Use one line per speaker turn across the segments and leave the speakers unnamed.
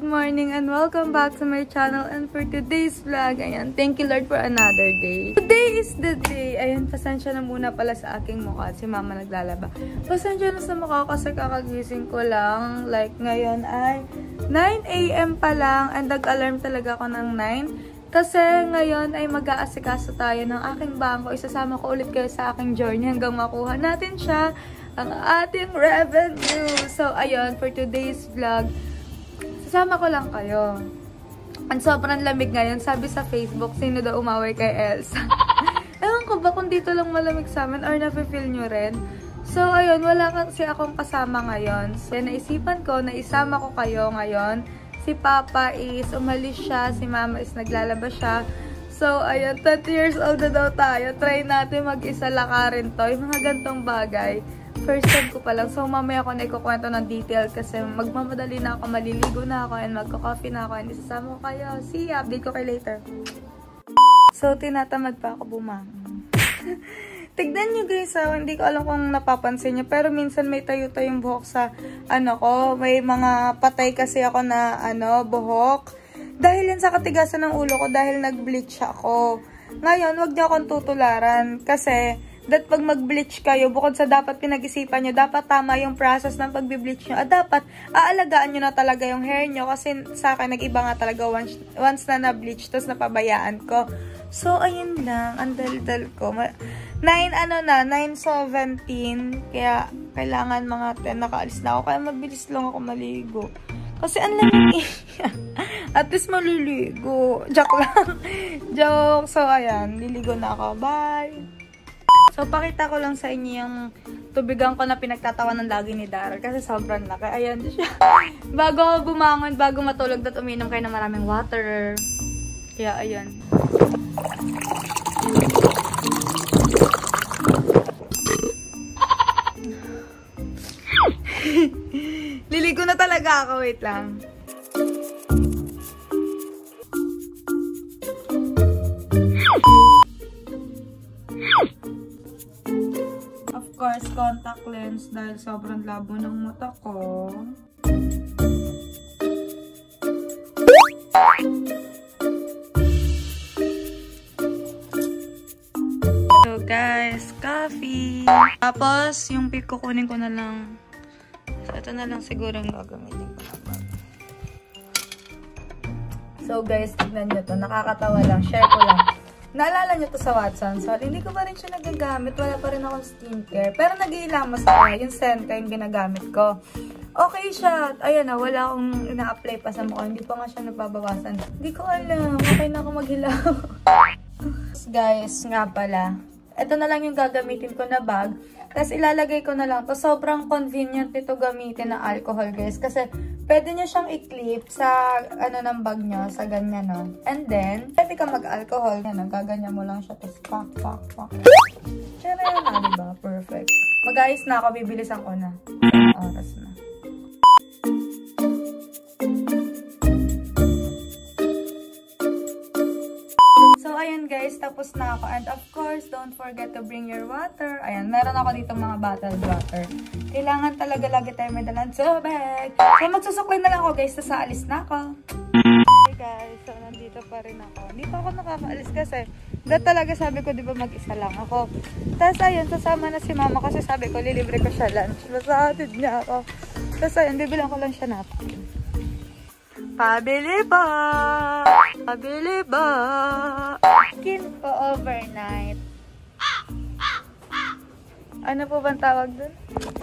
good morning and welcome back to my channel. And for today's vlog, ayan, thank you Lord for another day. Today is the day. Ayan, pasensya na muna pala sa aking mukha. Si mama naglalaba. Pasensya na sa mukha kasi kakagising ko lang. Like ngayon ay 9 AM pa lang and nag-alarm talaga ako ng 9. Kasi ngayon ay mag-aasikaso tayo ng aking bangko. Isasama ko ulit kayo sa aking journey hanggang makuha natin siya, ang ating revenue. So, ayun, for today's vlog, sasama ko lang kayo. Ang sobrang lamig ngayon. Sabi sa Facebook, sino daw umaway kay Elsa? Ewan ko ba kung dito lang malamig sa amin or nafe-feel nyo rin? So, ayun, wala kasi akong kasama ngayon. So, naisipan ko na isama ko kayo ngayon. Si Papa is umalis siya, si Mama is naglalaba siya. So, ayun, 20 years old na daw tayo. Try natin mag-isa lakarin to. Yung mga gantong bagay. First time ko pa lang. So, mamaya ako na ikukwento ng detail kasi magmamadali na ako, maliligo na ako, and magko-coffee na ako, and isasama ko kayo. See ya! Update ko kayo later. So, tinatamad pa ako bumangon. Tignan nyo guys, hindi ko alam kung napapansin nyo, pero minsan may tayo-tayong buhok sa, ko, may mga patay kasi ako na, buhok. Dahil yan sa katigasan ng ulo ko, dahil nag-bleach ako. Ngayon, wag nyo akong tutularan, kasi, pag mag-bleach kayo, bukod sa dapat pinag-isipan nyo, dapat tama yung process ng pag-bleach nyo. Dapat, aalagaan nyo na talaga yung hair nyo, kasi sa akin, nag-iba nga talaga once na na-bleach, tapos napabayaan ko. So, ayun lang, ang dal-dal ko. 9:17, kaya kailangan mga 10 nakaalis na ako, kaya mabilis lang ako maligo. Kasi ang lamig. At least maliligo. Joke lang. Joke. So, ayan, liligo na ako. Bye! So, pakita ko lang sa inyo yung tubigan ko na pinagtatawanan lagi ni Daryl kasi sobrang laki. Ayan siya. Bago ako bumangon, bago matulog, at uminom kayo ng maraming water. Kaya, ayan. Liligo na talaga ako. Wait lang. Of course, contact lens dahil sobrang labo ng mata ko. So guys, coffee. Tapos, yung pick kukunin ko na lang. So, ito na lang siguro yung gagamitin ko na bag. So guys, tignan nyo to. Nakakatawa lang. Share ko lang. Naalala nyo to sa Watson. So, hindi ko pa rin siya nagagamit. Wala pa rin akong skincare. Pero nag-iilamos ako. Yung Senka yung ginagamit ko. Okay siya. Ayan na, wala akong ina-apply pa sa mukha. Hindi pa nga siya nababawasan. Hindi ko alam. Okay na ako maghilaw. Guys, nga pala. Ito na lang yung gagamitin ko na bag. Tapos ilalagay ko na lang to. Sobrang convenient nito gamitin na alcohol, guys. Kasi pwede nyo siyang i-clip sa ng bag nyo. Sa ganyan, no? And then, pwede ka mag-alcohol. Yan, gaganyan mo lang siya. Tapos pak. Tsara yun na, diba? Perfect. Mag-ayos na ako. Bibilisan ko na. Oras na. So, ayan guys, tapos na ako. And of course, don't forget to bring your water. Ayan, meron ako dito mga bottled water. Kailangan talaga lagi tayo may dalang tubig. So, magsusuklay na lang ako guys, tapos aalis na ako. Hey guys, so nandito pa rin ako. Hindi pa ako nakakaalis kasi talaga sabi ko, di ba mag-isa lang ako. Tapos ayun, sasama na si mama kasi sabi ko, lilibre ko siya lunch. Basta hatid niya ako. Tapos ayun, bibilang ko lang siya napkin. Pabili ba? Pabili ba? Skin po overnight. Ano po bang tawag dun?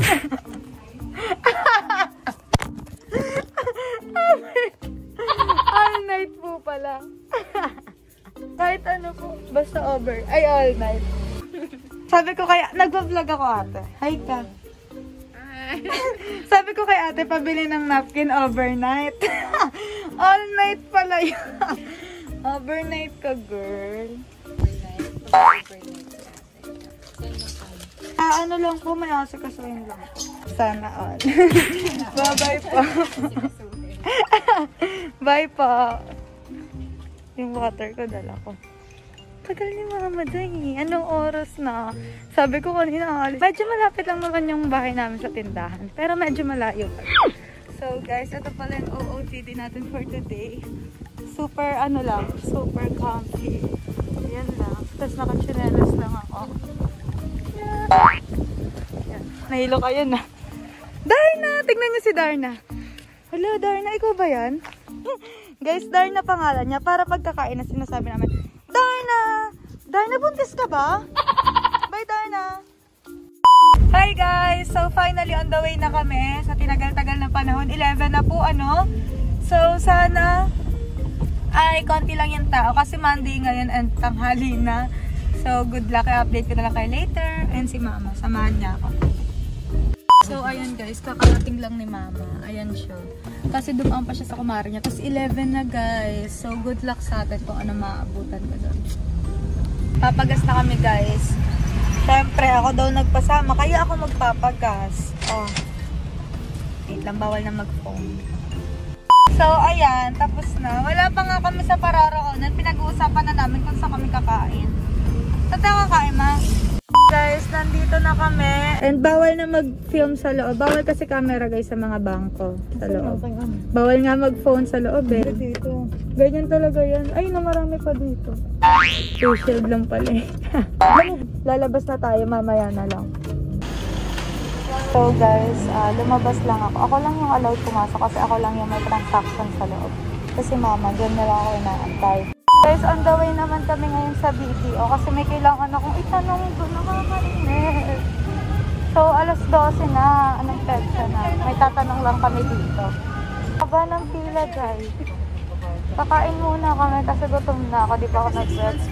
All night po pala. Kahit ano po. Basta over. Ay, all night. Sabi ko kaya, nagpa-vlog ako ate. Hi ka. Sabi ko kay ate, pabili ng napkin overnight. All night pala yun. Overnight ka, girl. Ano lang po, may asikasuhin lang. Sana all. Bye-bye po. Bye po. Yung water ko, dala ko. Tagal ni mama doon eh. Anong oras na? Sabi ko kanina alis. Medyo malapit lang naman yung bahay namin sa tindahan. Pero medyo malayo pa. So guys, ito pala yung OOTD natin for today. Super ano lang, super comfy. Yan lang. Tapos naka-chinelas lang ako. Yan. Nahilo kayo na. Darna! Tignan niyo si Darna. Hello Darna, ikaw ba yan? Guys, Darna pangalan niya. Para pagkakain na sinasabi namin, Darna! Darna, buntis ka ba? Bye Darna! Hi guys! So finally on the way na kami sa tinagal-tagal na panahon. 11 na po ano. So sana ay konti lang yung tao kasi Monday ngayon and tanghali na. So good luck. I-update ko na lang kayo later. And si Mama, samahan niya ako. So ayan guys, kakarating lang ni Mama. Ayan siya. Kasi dumaan pa siya sa kumari niya. Tapos 11 na guys. So good luck sa atin kung ano maabutan ko doon. Papagas na kami guys. Siyempre ako daw nagpasama. Kaya ako magpapagas. Oh. Wait lang, bawal na mag-phone. So ayan, tapos na. Wala pa nga kami sa pararoonan. Pinag-uusapan na namin kung saan kami kakain. Saan tayo kakain, Ma? Guys, nandito na kami. And bawal na mag-film sa loob. Bawal kasi camera guys sa mga bangko sa loob. Bawal nga mag-phone sa loob eh. Dito. Ganyan talaga yan. Ay, na marami pa dito. Facial lang pala eh. Lalabas na tayo, mamaya na lang. So guys, lumabas lang ako. Ako lang yung allowed pumasok kasi ako lang yung may transaction sa loob. Kasi Mama, doon na lang ako inaantay. Guys, on the way naman kami ngayon sa BDO kasi may kailangan akong itanong doon nakakarinig. So, alas 12 na. Anong petsa na? May tatanong lang kami dito. Haba ng pila, guys. Kakain muna kami kasi gutom na ako. Di pa ako nag-breakfast.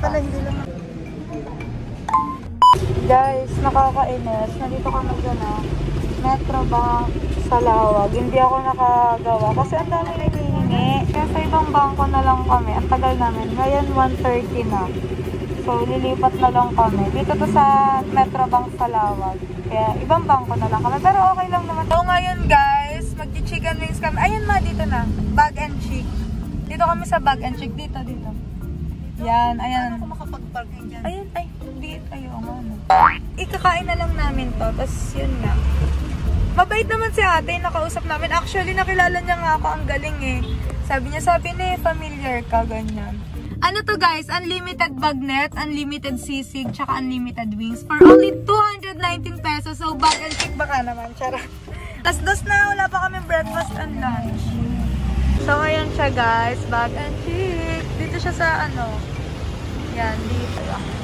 Guys, nakakainis. Nandito kami dyan Metro Bank sa Lawag. Hindi ako nakagawa kasi ang dami naghihingi. Kaya sa ibang bangko na lang kami. Ang tagal namin. Ngayon 1:30 na. So, lilipat na lang kami. Dito to sa Metro Bank sa Lawag. Kaya ibang bangko na lang kami. Pero okay lang naman. So, ngayon guys, mag-chicken wings kami. Ayun Ma, dito na. Bag and chick. Dito kami sa Bag and chick. Dito. Yan, ayan. Ano makapag-parking dyan? Ayun, ay. Hindi tayo ano. Ikakain na lang namin to. Tapos yun nga. Mabait naman si ate. Nakausap namin. Actually, nakilala niya nga ako. Ang galing eh. Sabi niya, familiar ka. Ganyan. Ano to guys? Unlimited bagnet, unlimited sisig, tsaka unlimited wings. For only 219 pesos. So, bag and chick baka naman. Charot. Tapos dos na. Wala pa kami breakfast and lunch. So, ayan siya guys. Bag and chick. Dito siya sa ano. Yan, dito.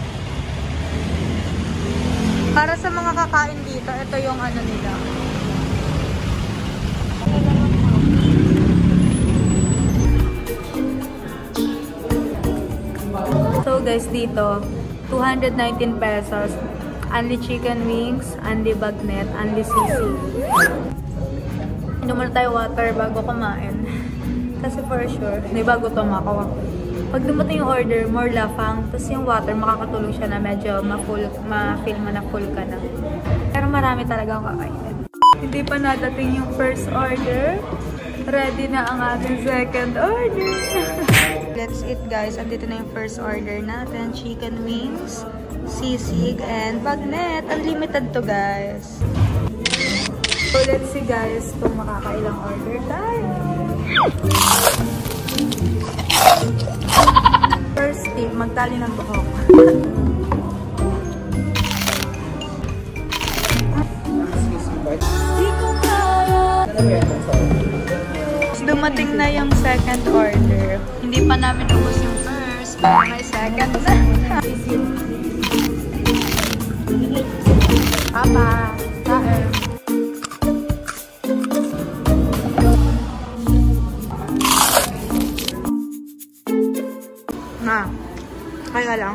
Para sa mga kakain dito, ito yung ano nila. So guys, dito, 219 pesos. Only chicken wings, only bagnet, only sisig. Inom muna tayo water bago kumain. Kasi for sure, hindi bago tumawa. Pag dumating yung order, more lafang. Tapos yung water, makakatulong siya na medyo ma-feel mo na full ka na. Pero marami talaga ang kakainin. Hindi pa nadating yung first order. Ready na ang ating second order. Let's eat guys. Andito na yung first order natin. Chicken wings, sisig, and bagnet. Unlimited to guys. So let's see guys kung makakailang order tayo. First tip, magtali ng buhok. Dumating na yung second order. Hindi pa namin ubos yung first, pero may second na. Papa, kain. Ma, kaya lang.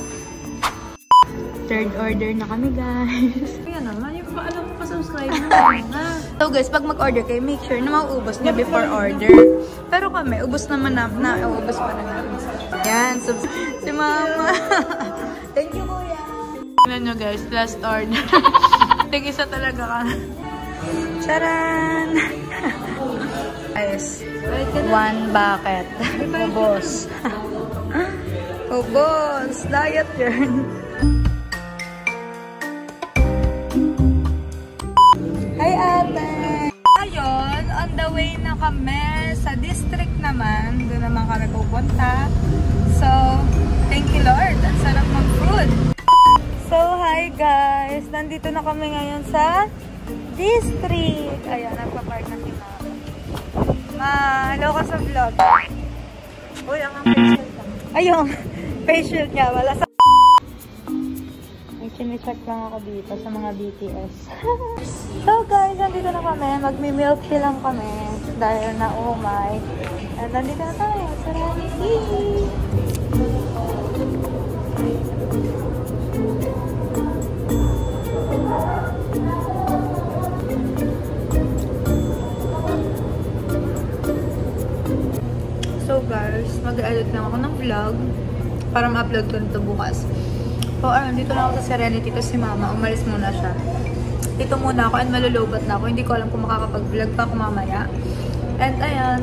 Third order na kami, guys. Kaya naman, yung alam mo pa subscribe na. So guys, pag mag-order kayo, make sure na mauubos nyo before order. Pero kami, ubos naman na ubos pa na namin. Yan, si Mama. Thank you, Kuya. Tignan nyo guys, last order. Tig-isa talaga ka. Charan! Guys, 1 bucket. Ubos. Ubos! Diet yarn. Hi, ate! Ayun, on the the way na kami sa district naman. Doon naman kami pupunta. So, thank you Lord. Ang sarap ng food. So, hi guys. Nandito na kami ngayon sa district. Ayan, nagpa-park na si Mama. Hello ka sa vlog. Uy, ang facial ka. Ayun, facial niya. Wala sa... Chine-check lang ako dito sa mga BTS. So guys, nandito na kami. Magmi-milk tea lang kami. Dahil na umay. And nandito na tayo. Serenity! So guys, mag-edit lang ako ng vlog para ma-upload ko nito bukas. So ayun, dito na ako sa Serenity kasi si Mama, umalis muna siya. Dito muna ako and malulubat na ako. Hindi ko alam kung makakapag-vlog pa ako mamaya. And ayan.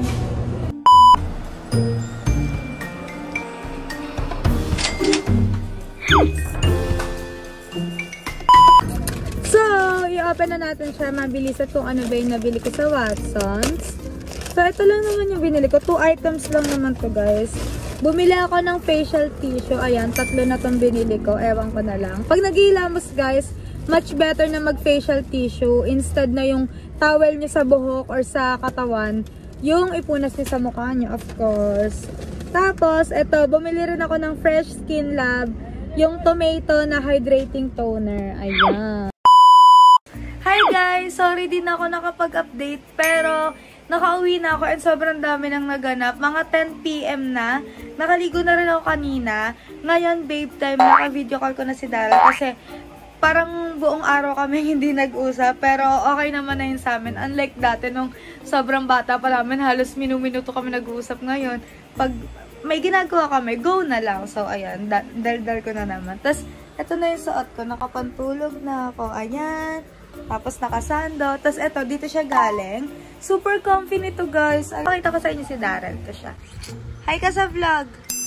So, i-open na natin siya. Mabilis at kung ano ba yung nabili ko sa Watsons. So, ito lang naman yung binili ko. 2 items lang naman to guys. Bumili ako ng facial tissue. Ayan, 3 na tong binili ko. Ewan ko na lang. Pag naghihilamos guys, much better na mag-facial tissue. Instead na yung towel nyo sa buhok or sa katawan, yung ipunas nyo sa mukha nyo, of course. Tapos, eto, bumili rin ako ng Fresh Skin Lab, yung tomato na hydrating toner. Ayan. Hi guys! Sorry din ako nakapag-update, pero... nakauwi na ako and sobrang dami nang naganap. Mga 10 PM na. Nakaligo na rin ako kanina. Ngayon, babe time, naka-video call ko na si Dara kasi parang buong araw kami hindi nag-usap. Pero okay naman na yun sa amin. Unlike dati nung sobrang bata pa namin, halos minuto kami nag-uusap ngayon. Pag may ginagawa kami, go na lang. So, ayan, daldal ko na naman. Tapos, ito na yung suot ko. Nakapantulog na ako. Ayan. Tapos nakasando. Tapos eto, dito siya galing. Super comfy nito guys. Pakita ko sa inyo si Darren. Ito siya. Hi ka sa vlog.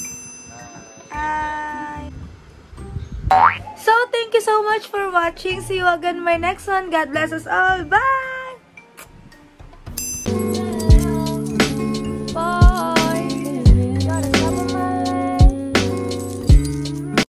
Hi. So, thank you so much for watching. See you again in my next one. God bless us all. Bye!